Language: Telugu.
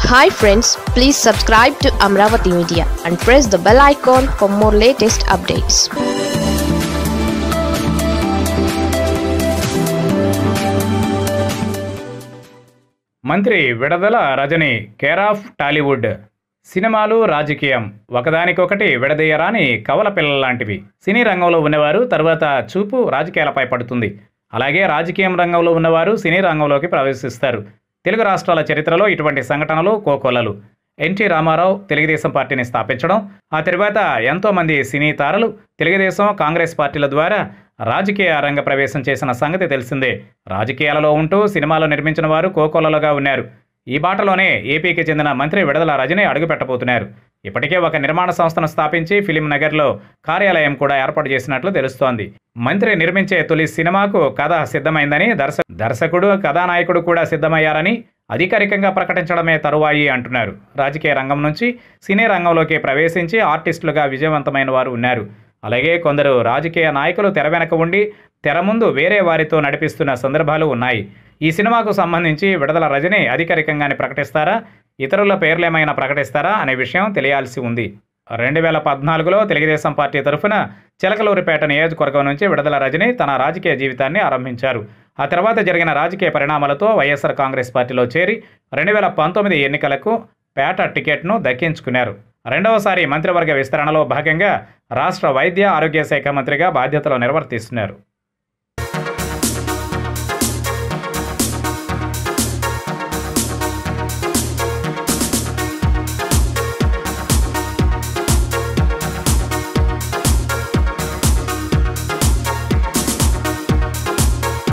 Hi friends, please subscribe to Amaravathi Media and press the bell icon for more latest updates. మంత్రి విడదల రజని కేర్ ఆఫ్ టాలీవుడ్. సినిమాలు రాజకీయం ఒకదానికొకటి విడదీయరాని కవల పిల్లలాంటివి. సినీ రంగంలో ఉన్నవారు తర్వాత చూపు రాజకీయాలపై పడుతుంది. అలాగే రాజకీయం రంగంలో ఉన్నవారు సినీ రంగంలోకి ప్రవేశిస్తారు. తెలుగు రాష్ట్రాల చరిత్రలో ఇటువంటి సంఘటనలు కోకొల్లలు. ఎన్టీ రామారావు తెలుగుదేశం పార్టీని స్థాపించడం, ఆ తర్వాత ఎంతోమంది సినీ తారలు తెలుగుదేశం కాంగ్రెస్ పార్టీల ద్వారా రాజకీయ రంగ ప్రవేశం చేసిన సంగతి తెలిసిందే. రాజకీయాలలో ఉంటూ సినిమాలు నిర్మించిన వారు కోకొల్లలుగా ఉన్నారు. ఈ బాటలోనే ఏపీకి చెందిన మంత్రి విడదల రజని అడుగుపెట్టబోతున్నారు. ఇప్పటికే ఒక నిర్మాణ సంస్థను స్థాపించి ఫిలిం నగర్లో కార్యాలయం కూడా ఏర్పాటు చేసినట్లు తెలుస్తోంది. మంత్రి నిర్మించే తొలి సినిమాకు కథ సిద్ధమైందని, దర్శకుడు కథానాయకుడు కూడా సిద్ధమయ్యారని అధికారికంగా ప్రకటించడమే తరువాయి అంటున్నారు. రాజకీయ రంగం నుంచి సినీ రంగంలోకి ప్రవేశించి ఆర్టిస్టులుగా విజయవంతమైన వారు ఉన్నారు. అలాగే కొందరు రాజకీయ నాయకులు తెర వెనక ఉండి తెర ముందు వేరే వారితో నడిపిస్తున్న సందర్భాలు ఉన్నాయి. ఈ సినిమాకు సంబంధించి విడదల రజని అధికారికంగానే ప్రకటిస్తారా, ఇతరుల పేర్లేమైనా ప్రకటిస్తారా అనే విషయం తెలియాల్సి ఉంది. 2014లో తెలుగుదేశం పార్టీ తరఫున చిలకలూరిపేట నియోజకవర్గం నుంచి విడదల రజని తన రాజకీయ జీవితాన్ని ఆరంభించారు. ఆ తర్వాత జరిగిన రాజకీయ పరిణామాలతో వైఎస్ఆర్ కాంగ్రెస్ పార్టీలో చేరి 2019 ఎన్నికలకు పేట టికెట్ను దక్కించుకున్నారు. రెండవసారి మంత్రివర్గ విస్తరణలో భాగంగా రాష్ట్ర వైద్య ఆరోగ్య శాఖ మంత్రిగా బాధ్యతలు నిర్వర్తిస్తున్నారు.